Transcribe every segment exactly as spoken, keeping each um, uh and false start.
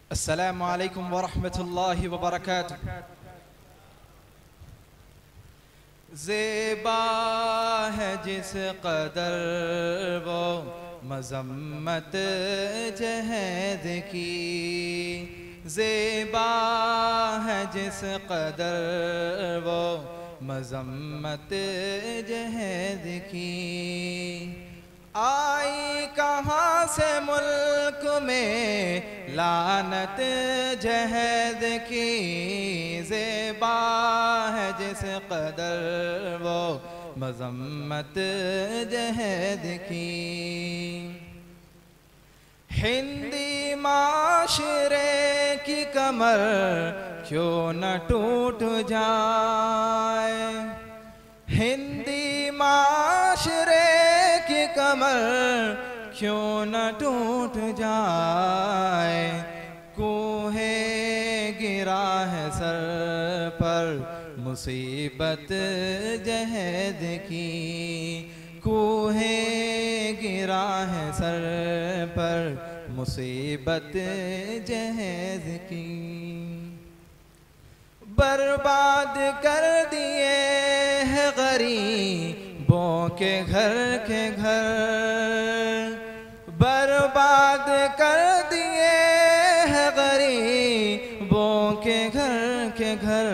अस्सलामु अलैकुम वरहमतुल्लाहि वबरकातुह। ज़ेबा है जिस कदर वो मज़म्मत जहद की, ज़ेबा है जिस कदर वो मज़म्मत जहद की। आई कहाँ से मुल्क में लानत जहद की, ज़ेबा है जिस कदर वो मज़म्मत जहद की। हिंदी माशरे की कमर क्यों न टूट जाए, हिंदी माशरे की कमर क्यों न टूट जाए। कोहे गिरा है सर पर मुसीबत जहद की, कोहे गिरा है सर पर मुसीबत जहद की। बर्बाद कर दिए हैं गरीबों के घर के घर, बर्बाद कर दिए हैं गरीबों के घर के घर।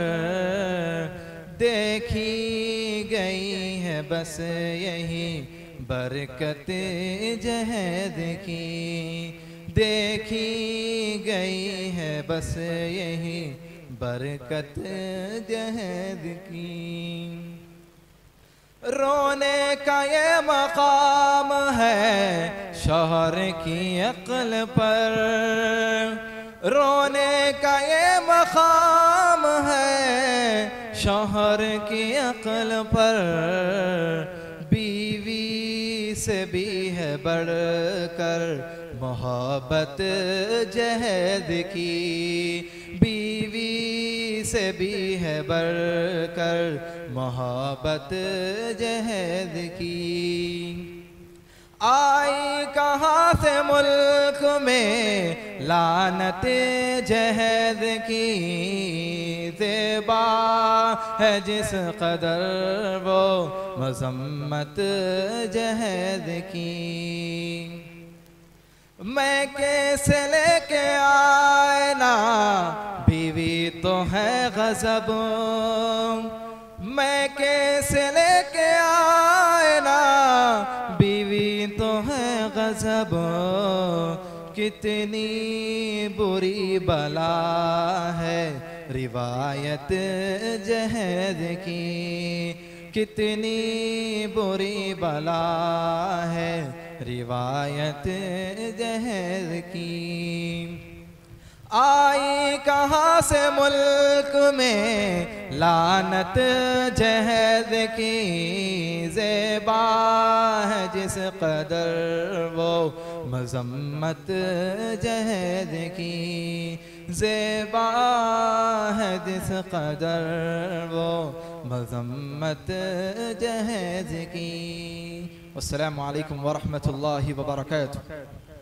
देखी गई है बस यही बरकत जहद की, देखी गई है बस यही बरकत जहद की। रोने का ये मकाम है शौहर की अक्ल पर, रोने का ये मकाम है शौहर की अक्ल पर। बीवी से भी है बढ़कर मोहब्बत जहद की, बीवी से भी है बढ़कर मोहब्बत जहद की। आई कहाँ से मुल्क में लानत जहद की, ज़ेबा है जिस कदर वो मज़म्मत जहद की। मैं कैसे लेके आए ना बीवी तो है गज़ब, मैं कैसे लेके आए ना बीवी तो है गज़ब। कितनी बुरी बला है रिवायत जहद की, कितनी बुरी बला है रिवायत जहद की। आई कहाँ से मुल्क में लानत जहद की, ज़ेबा है जिस कदर वो मज़म्मत जहद की, ज़ेबा है जिस कदर वो मज़म्मत जहद की। अस्सलामु अलैकुम वरहमतुल्लाहि वबरकातुह।